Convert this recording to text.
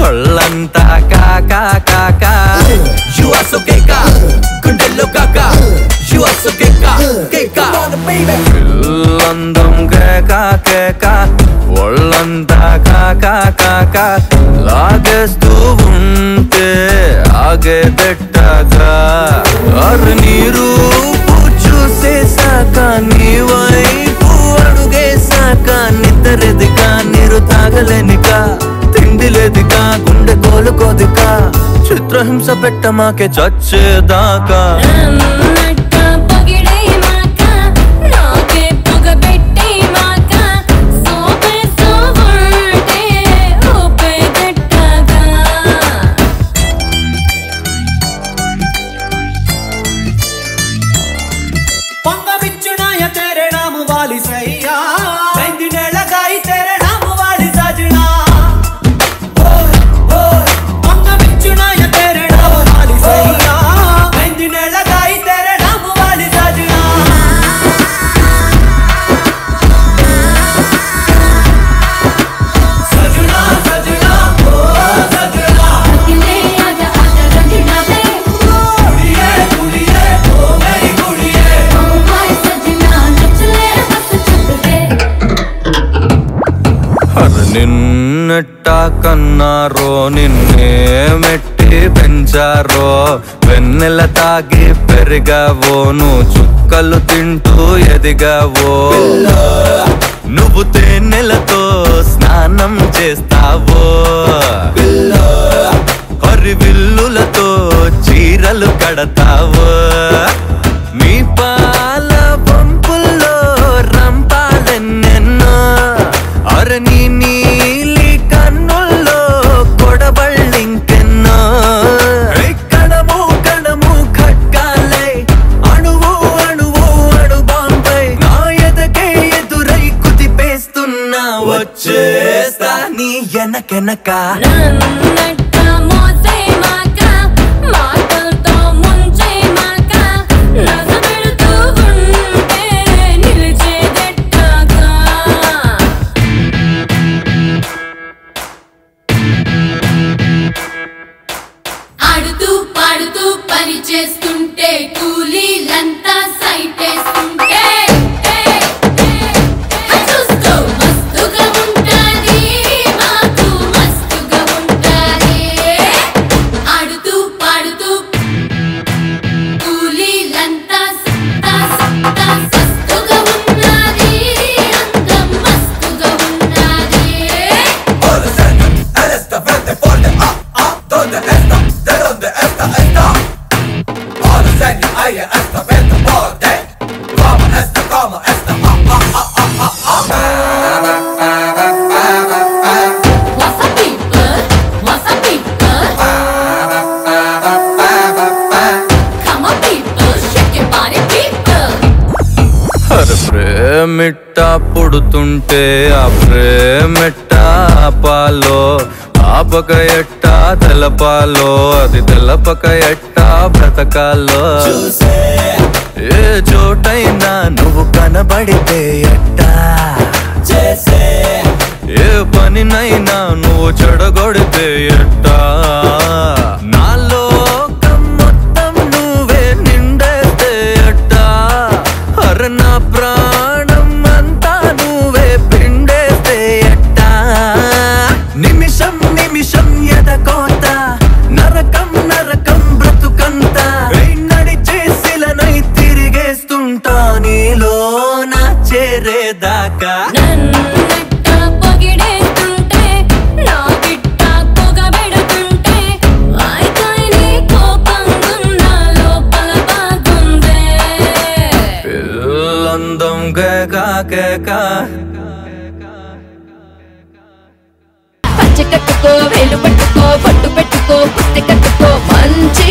ఒళ్ళంతా కాకా కాకా You are so కేకా గుండెల్లో కాకా You are so కేకా కేకా పిల్లందం కేకా కేకా ఒళ్ళంతా కాకా కాకా లాగేస్తూ ఉంటే ఆగేదెట్టగా అరు నీరు చూసేసాక నీ వైపు అడుగేసాక నిద్రెదిగా నీరు తాగలేనిక తిండి లేదిగా గుండె కోలుకోదిగా చిత్రహింస పెట్టమాకే చచ్చేదాకా నిన్నట్టా కన్నారో నిన్నే మెట్టి పెంచారో వెన్నెల తాగి పెరిగావో నువ్వు చుక్కలు తింటూ ఎదిగావో నువ్వు తేనెలతో స్నానం చేస్తావో హరివిల్లులతో చీరలు కడతావో మీ పాల పంపుల్లో రంపాలెన్నెన్నో అరని నీలి కన్నుల్లో కొడబళ్ళింకెన్నో కణము కణము ఖడ్గాలై అణువు అణువు అణుబాంబై నా ఎదకే ఎదురై కుదిపేస్తున్నా వచ్చేస్తా నీ ఎనకెనక చేస్తుంటే కూలీలంతా సైటేస్తుంటే చూస్తూ మస్తుగా ఉంటాది మాకు మస్తుగా ఉంటాది ఆడుతూ పాడుతూ కూలీలంతా మస్తుగా ఉన్నది అందం మస్తుగా ఉన్నది Esta venta borde como esta What's up people? What's up people? Come on people, shake your body people. హర్ ప్రేమిట్ట పుడుతుంటే ఆ ప్రేమిట్ట ఆపాలో ఆపక ఎట్టా తెలపాలో అది తెలపక ఎట్టా బ్రతకాలో ఏ చోటైనా నువ్వు కనబడితే ఎట్టా చేసే ఏ పనినైనా నువ్వు చెడగొడితే ఎట్టా నాలో మొత్తం నువ్వే నిండేస్తే ఎట్టా హర్ నా ప్రాణం అంతా నువ్వే పిండేస్తే ఎట్టా నిమిషం నిమిషం ఎదకోత నరకం నరకం బ్రతుకంత నడిచేసిలనై తిరిగేస్తుంటా నీలో నా చేరేదాకా పిల్లందం కేకా కేకా కట్టుకో వేలు పట్టుకో పట్టు పెట్టుకో పుట్టి కట్టుకో మంచి